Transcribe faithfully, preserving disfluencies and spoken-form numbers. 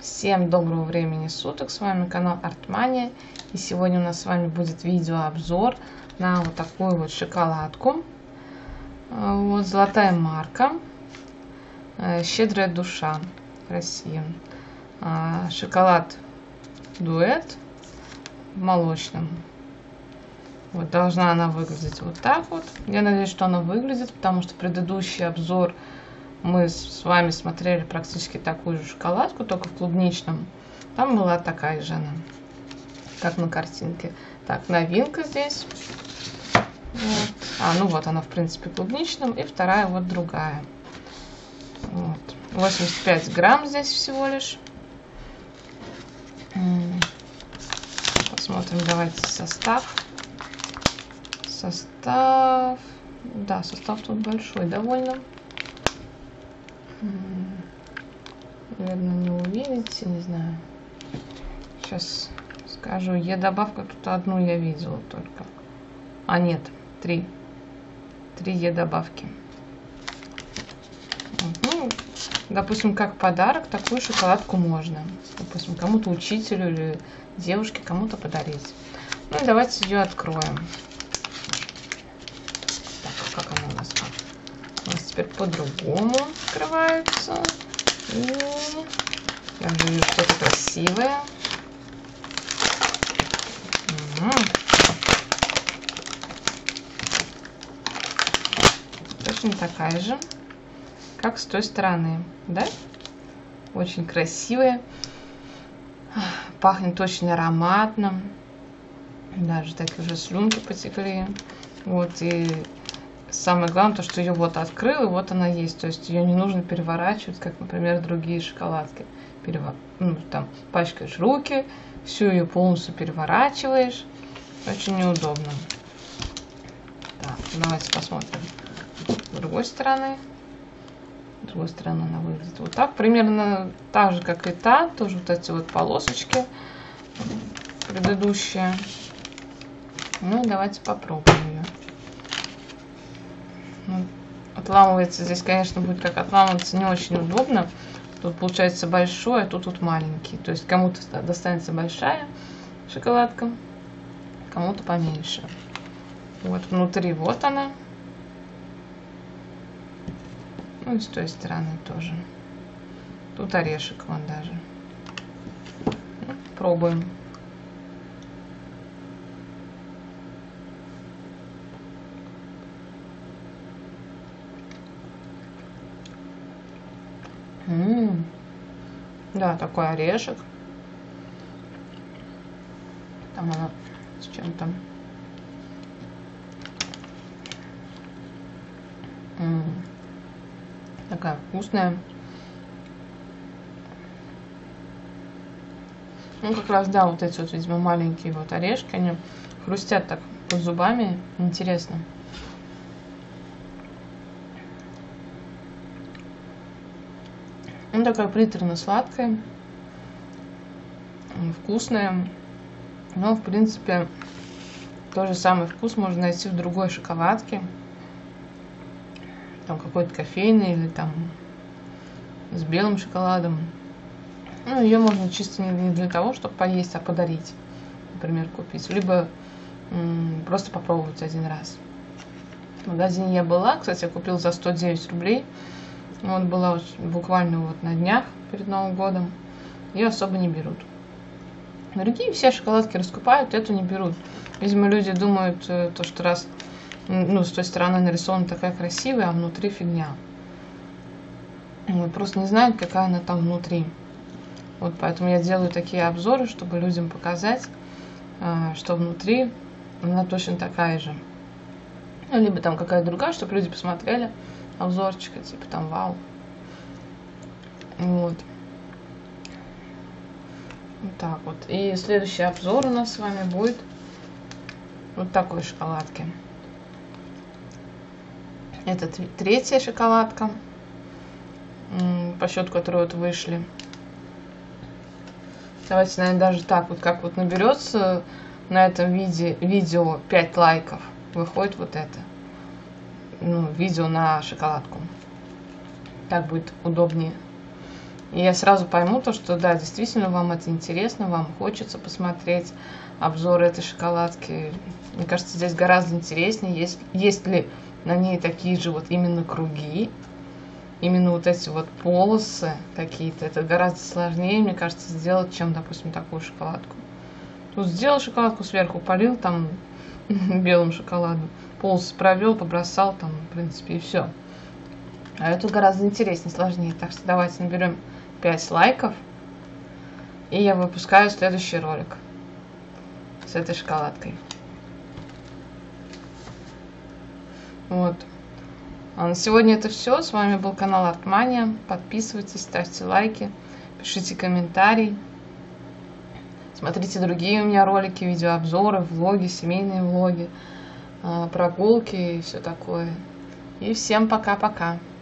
Всем доброго времени суток, с вами канал Артмания, и сегодня у нас с вами будет видеообзор на вот такую вот шоколадку. Вот золотая марка, щедрая душа, Россия. Шоколад дуэт в молочном. Вот должна она выглядеть вот так вот. Я надеюсь, что она выглядит, потому что предыдущий обзор мы с вами смотрели практически такую же шоколадку, только в клубничном. Там была такая же она, как на картинке. Так, новинка здесь. Вот. А, ну вот она, в принципе, в клубничном. И вторая вот другая. Вот. восемьдесят пять грамм здесь всего лишь. Посмотрим, давайте состав. Состав... Да, состав тут большой довольно. Наверное, не увидите, не знаю. Сейчас скажу. Е-добавка, тут одну я видела только. А, нет, три. Три Е-добавки. Ну, допустим, как подарок такую шоколадку можно. Допустим, кому-то учителю или девушке кому-то подарить. Ну и давайте ее откроем. Так, а как она у нас? У нас теперь по-другому открывается. И я вижу что-то красивое. Угу. Точно такая же, как с той стороны, да? Очень красивая. Пахнет очень ароматно. Даже так уже слюнки потекли. Вот, и самое главное, то, что ее вот открыл, и вот она есть. То есть ее не нужно переворачивать, как, например, другие шоколадки. Перево... Ну, там, пачкаешь руки, всю ее полностью переворачиваешь. Очень неудобно. Так, давайте посмотрим с другой стороны. С другой стороны она выглядит вот так. Примерно так же, как и та. Тоже вот эти вот полосочки предыдущие. Ну и давайте попробуем ее. Ну, отламывается здесь, конечно, будет как отламываться, не очень удобно. Тут получается большой, а тут вот маленький. То есть кому-то достанется большая шоколадка, кому-то поменьше. Вот внутри вот она. Ну и с той стороны тоже. Тут орешек вон даже. Ну, пробуем. М-м-м. Да, такой орешек. Там она с чем-то. М-м. Такая вкусная. Ну, как раз, да, вот эти вот, видимо, маленькие вот орешки, они хрустят так под зубами. Интересно. Ну, такая приторно-сладкая, вкусная, но, в принципе, тот же самый вкус можно найти в другой шоколадке, там какой-то кофейный или там с белым шоколадом. Ну, ее можно чисто не для того, чтобы поесть, а подарить, например, купить, либо просто попробовать один раз. В магазине я была, кстати, я купила за сто девять рублей. Вот была буквально вот на днях перед Новым годом. Ее особо не берут. Другие все шоколадки раскупают, эту не берут. Видимо, люди думают, то, что раз ну, с той стороны нарисована такая красивая, а внутри фигня. Вот, просто не знают, какая она там внутри. Вот поэтому я делаю такие обзоры, чтобы людям показать, что внутри она точно такая же. Ну, либо там какая-то другая, чтобы люди посмотрели обзорчика, типа там вау. Вот. Вот так вот. И следующий обзор у нас с вами будет вот такой шоколадки. Это третья шоколадка, по счету которой вот вышли. Давайте, наверное, даже так вот, как вот наберется на этом виде, видео пять лайков, выходит вот это. Ну, видео на шоколадку. Так будет удобнее. И я сразу пойму то, что да, действительно вам это интересно, вам хочется посмотреть обзоры этой шоколадки. Мне кажется, здесь гораздо интереснее, есть, есть ли на ней такие же вот именно круги, именно вот эти вот полосы какие-то. Это гораздо сложнее, мне кажется, сделать, чем, допустим, такую шоколадку. Тут сделал шоколадку сверху, полил там белым шоколадом, полосы провел, побросал там, в принципе, и все. А это гораздо интереснее, сложнее. Так что давайте наберем пять лайков, и я выпускаю следующий ролик с этой шоколадкой. Вот. А на сегодня это все. С вами был канал Артмания. Подписывайтесь, ставьте лайки, пишите комментарии. Смотрите другие у меня ролики, видеообзоры, влоги, семейные влоги, прогулки и все такое. И всем пока-пока.